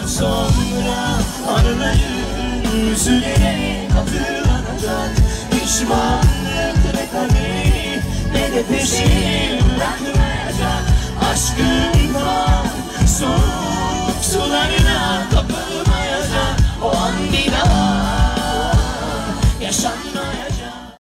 sonra anıların üzülerek hatırlanacak. Pişmanlık ne kaderi ne de peşin